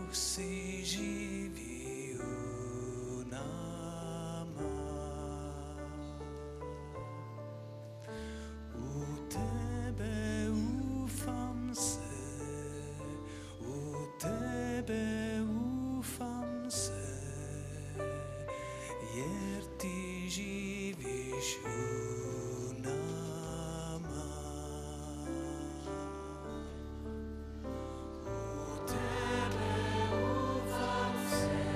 si živí u náma. U tebe ufam se, u tebe ufam se, jer ti živiš u nama. U tebe ufam se,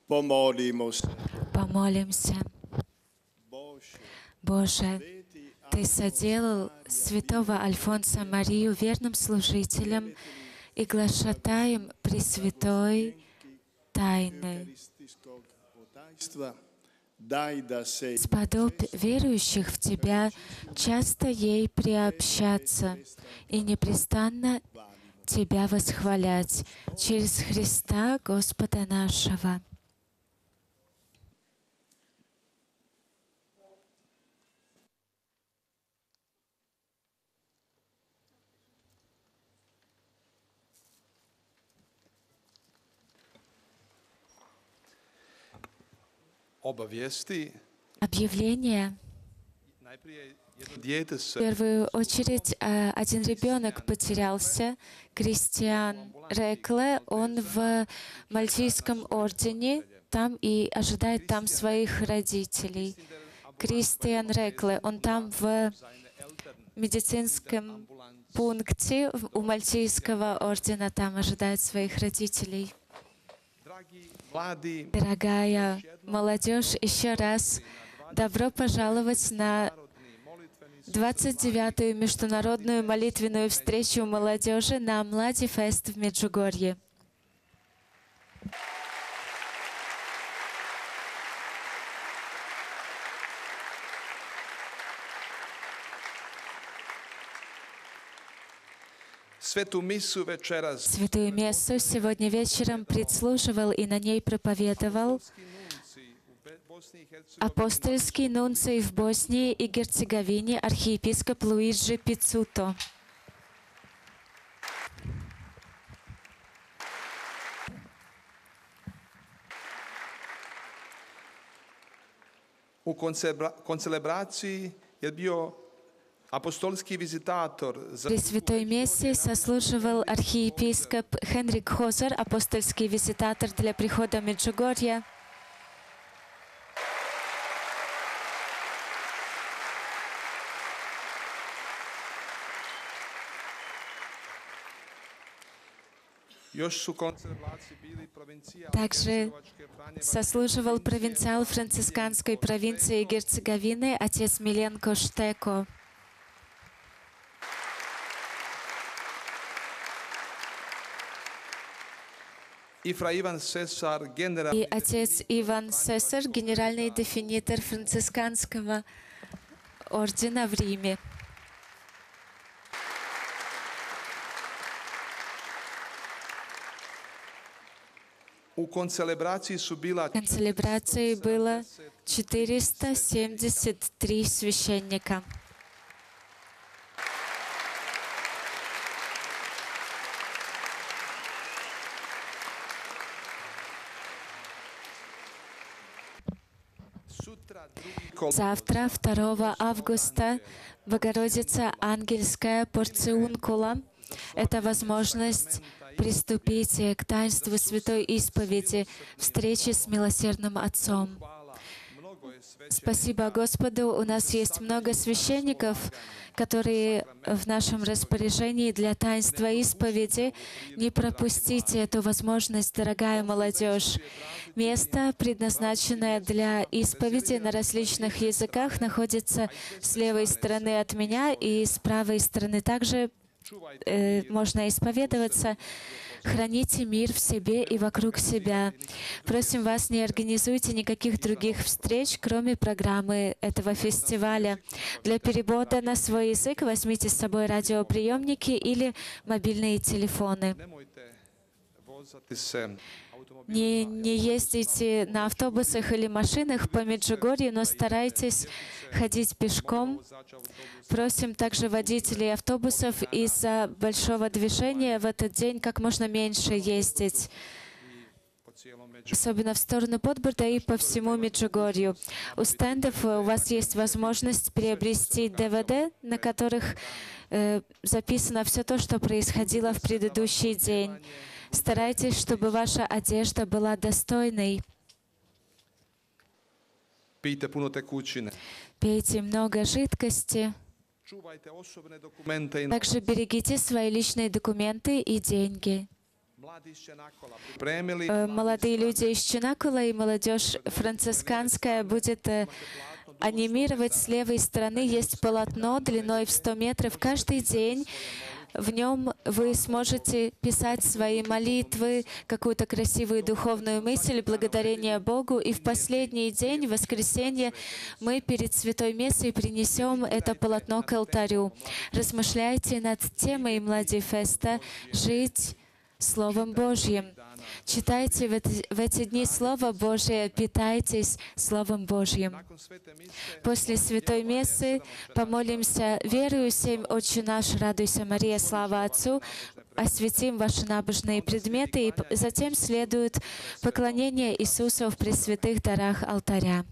Помолимся. Боже, Ты соделал святого Альфонса Марию верным служителем и глашатаем Пресвятой Тайны. Сподобь верующих в Тебя часто ей приобщаться и непрестанно Тебя восхвалять через Христа Господа нашего. Объявление. В первую очередь, один ребенок потерялся, Кристиан Рекле. Он в Мальтийском ордене там и ожидает там своих родителей. Кристиан Рекле, он там в медицинском пункте у Мальтийского ордена, там ожидает своих родителей. Дорогая молодежь, еще раз добро пожаловать на 29-ю международную молитвенную встречу молодежи на Млади-фест в Меджугорье. Святую мессу сегодня вечером предслуживал и на ней проповедовал апостольский нунций в Боснии и Герцеговине архиепископ Луиджи Пиццуто. У концелебрации При святой мессе сослуживал архиепископ Хенрик Хозер, апостольский визитатор для прихода Меджугорья. Также сослуживал провинциал францисканской провинции Герцеговины отец Миленко Штеко. И отец Иван Сесар, генеральный дефинитор францисканского ордена в Риме. У концелебрации было 473 священника. Завтра, 2 августа, Богородица Ангельская Порциункула. Это возможность приступить к таинству Святой Исповеди, встречи с Милосердным Отцом. Спасибо Господу, у нас есть много священников, которые в нашем распоряжении для таинства исповеди. Не пропустите эту возможность, дорогая молодежь. Место, предназначенное для исповеди на различных языках, находится с левой стороны от меня, и с правой стороны также можно исповедоваться. Храните мир в себе и вокруг себя. Просим вас, не организуйте никаких других встреч, кроме программы этого фестиваля. Для перевода на свой язык возьмите с собой радиоприемники или мобильные телефоны. Не ездите на автобусах или машинах по Меджугорью, но старайтесь ходить пешком. Просим также водителей автобусов из-за большого движения в этот день как можно меньше ездить, особенно в сторону Подборда и по всему Меджугорью. У стендов у вас есть возможность приобрести ДВД, на которых записано все то, что происходило в предыдущий день. Старайтесь, чтобы ваша одежда была достойной. Пейте много жидкости. Также берегите свои личные документы и деньги. Молодые люди из Ченакула и молодежь францисканская будет анимировать с левой стороны. Есть полотно длиной в 100 метров. Каждый день в нем вы сможете писать свои молитвы, какую-то красивую духовную мысль, благодарение Богу. И в последний день, в воскресенье, мы перед Святой Мессой принесем это полотно к алтарю. Размышляйте над темой Младифеста «Жить Словом Божьим». Читайте в эти дни Слово Божие, питайтесь Словом Божьим. После Святой Мессы помолимся «Верую, 7 Отче наш, радуйся, Мария, слава Отцу», осветим ваши набожные предметы, и затем следует поклонение Иисусу в пресвятых дарах алтаря.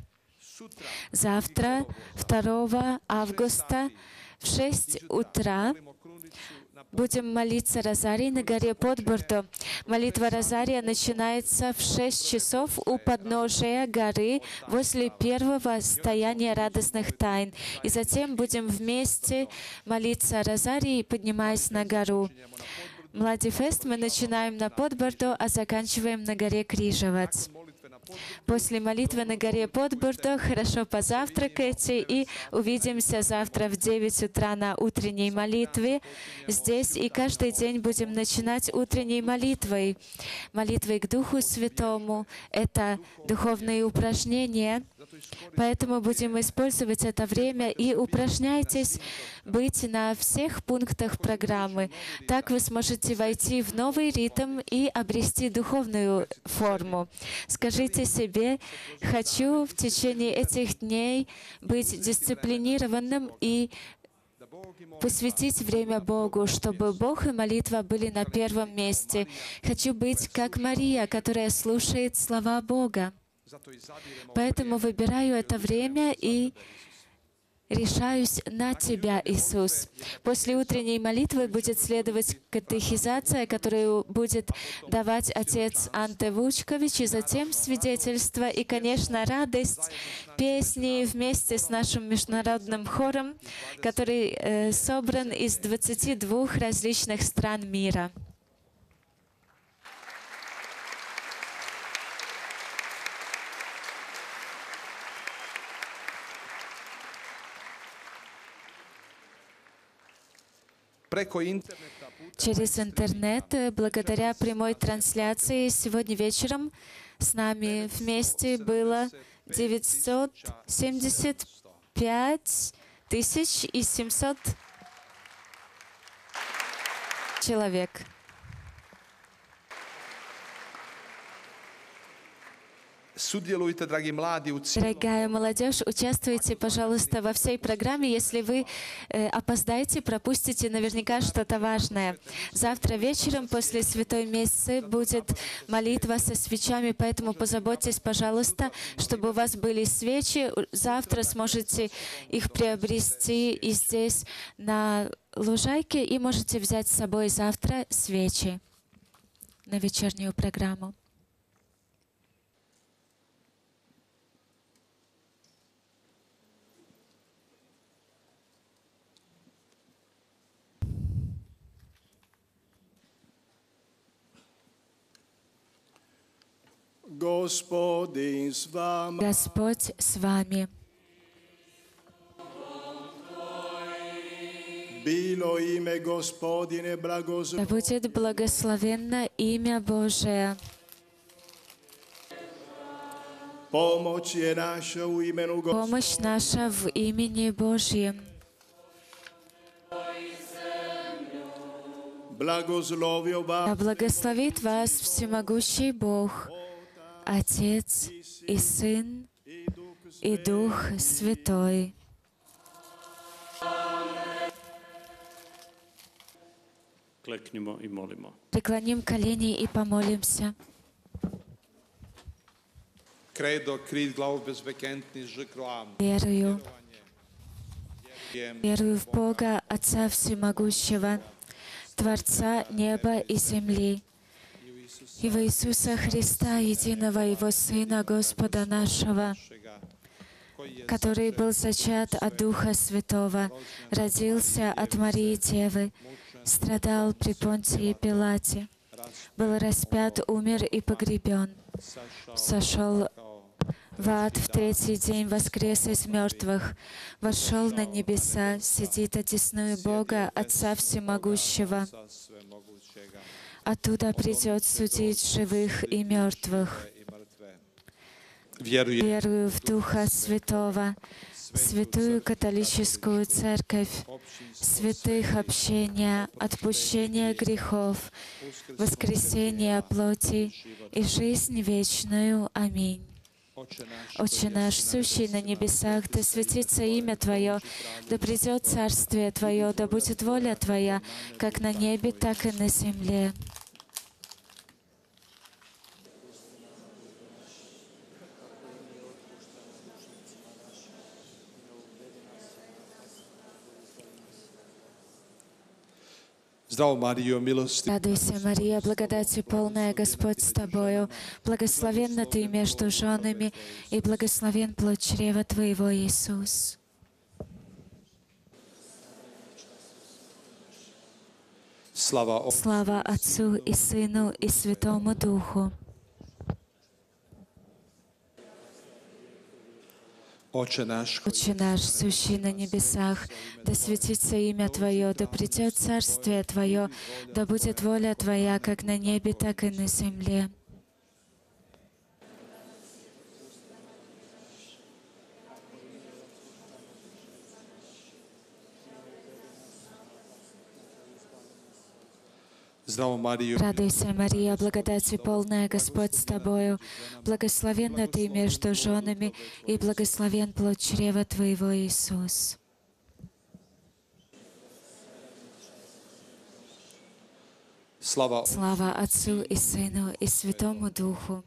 Завтра, 2 августа, в 6 утра, будем молиться Розарий на горе Подбордо. Молитва Розария начинается в 6 часов у подножия горы возле первого стояния радостных тайн. И затем будем вместе молиться Розарий, поднимаясь на гору. Младифест мы начинаем на Подбордо, а заканчиваем на горе Крижевец. После молитвы на горе Подбордо хорошо позавтракайте, и увидимся завтра в 9 утра на утренней молитве здесь. И каждый день будем начинать утренней молитвой. Молитвой к Духу Святому. Это духовные упражнения. Поэтому будем использовать это время и упражняйтесь быть на всех пунктах программы. Так вы сможете войти в новый ритм и обрести духовную форму. Скажите себе: «Хочу в течение этих дней быть дисциплинированным и посвятить время Богу, чтобы Бог и молитва были на первом месте. Хочу быть как Мария, которая слушает слова Бога». Поэтому выбираю это время и решаюсь на Тебя, Иисус. После утренней молитвы будет следовать катехизация, которую будет давать отец Анте Вучкович, и затем свидетельство, и, конечно, радость, песни вместе с нашим международным хором, который собран из 22 различных стран мира. Через интернет, благодаря прямой трансляции, сегодня вечером с нами вместе было 975 700 человек. Дорогая молодежь, участвуйте, пожалуйста, во всей программе. Если вы опоздаете, пропустите наверняка что-то важное. Завтра вечером после Святой Мессы будет молитва со свечами, поэтому позаботьтесь, пожалуйста, чтобы у вас были свечи. Завтра сможете их приобрести и здесь на лужайке, и можете взять с собой завтра свечи на вечернюю программу. Господь с вами. Да будет благословенно имя Божие. Помощь наша в имени Божьем. Да благословит вас всемогущий Бог, Отец и Сын и Дух Святой. Преклоним колени и помолимся. Верую в Бога, Отца Всемогущего, Творца неба и земли, и в Иисуса Христа, единого Его Сына, Господа нашего, который был зачат от Духа Святого, родился от Марии Девы, страдал при Понтии Пилате, был распят, умер и погребен, сошел в ад, в третий день воскрес из мертвых, вошел на небеса, сидит одесную Бога, Отца Всемогущего. Оттуда придет судить живых и мертвых. Верую в Духа Святого, Святую Католическую Церковь, святых общения, отпущение грехов, воскресение плоти и жизнь вечную. Аминь. Отче наш, сущий на небесах, да светится имя Твое, да придет Царствие Твое, да будет воля Твоя, как на небе, так и на земле. Радуйся, Мария, благодати полная, Господь с тобою, благословенна Ты между женами, и благословен плод чрева Твоего, Иисус. Слава Отцу и Сыну и Святому Духу. Отче наш, сущий на небесах, да светится имя Твое, да придет Царствие Твое, да будет воля Твоя, как на небе, так и на земле. Радуйся, Мария, благодати полная, Господь с тобою, благословенна Ты между женами, и благословен плод чрева Твоего, Иисус. Слава Отцу и Сыну и Святому Духу.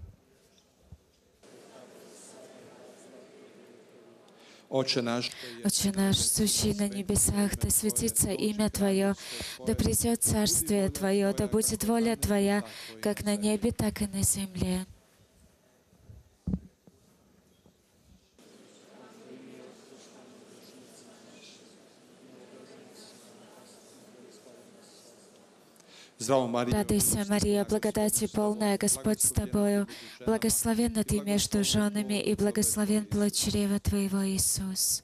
Отче наш, сущий на небесах, да светится имя Твое, да придет Царствие Твое, да будет воля Твоя, как на небе, так и на земле. Радуйся, Мария, благодати полная, Господь с тобою, благословенна Ты между женами, и благословен плод чрева Твоего, Иисус.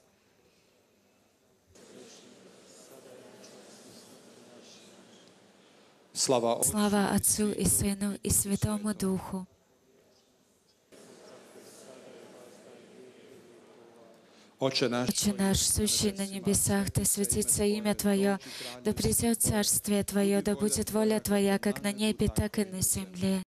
Слава Отцу и Сыну и Святому Духу. Отче наш, сущий на небесах, да светится имя Твое, да придет Царствие Твое, да будет воля Твоя, как на небе, так и на земле.